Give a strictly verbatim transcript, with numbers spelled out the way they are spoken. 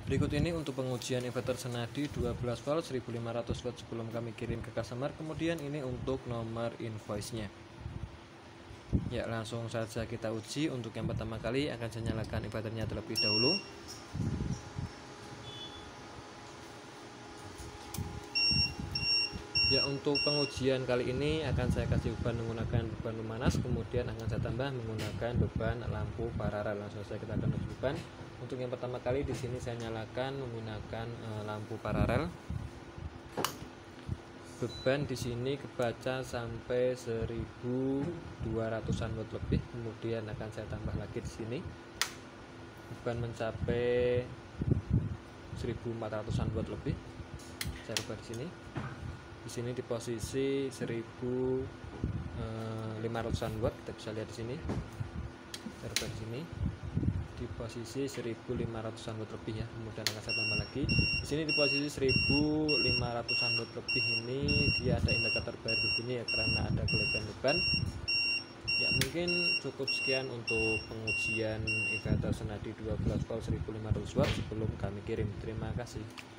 Berikut ini untuk pengujian inverter senadi dua belas volt seribu lima ratus watt sebelum kami kirim ke customer. Kemudian ini untuk nomor invoice-nya. Ya, langsung saja kita uji. Untuk yang pertama kali akan saya nyalakan inverternya terlebih dahulu. Ya, untuk pengujian kali ini akan saya kasih beban menggunakan beban pemanas, kemudian akan saya tambah menggunakan beban lampu paralel. Langsung saja kita akan uji beban. Untuk yang pertama kali di sini saya nyalakan menggunakan e, lampu paralel. Beban di sini kebaca sampai seribu dua ratusan watt lebih, kemudian akan saya tambah lagi di sini. Beban mencapai seribu empat ratusan watt lebih. Saya rubah di sini. Di sini di posisi seribu lima ratusan watt, kita bisa lihat di sini. Saya rubah di sini di posisi seribu lima ratusan watt lebih ya. Kemudian akan saya tambah lagi di sini di posisi seribu lima ratusan watt lebih. Ini dia ada indikator bayar berbunyi ya, karena ada kelebihan beban. Ya, mungkin cukup sekian untuk pengujian inverter senadi dua belas volt seribu lima ratus watt sebelum kami kirim. Terima kasih.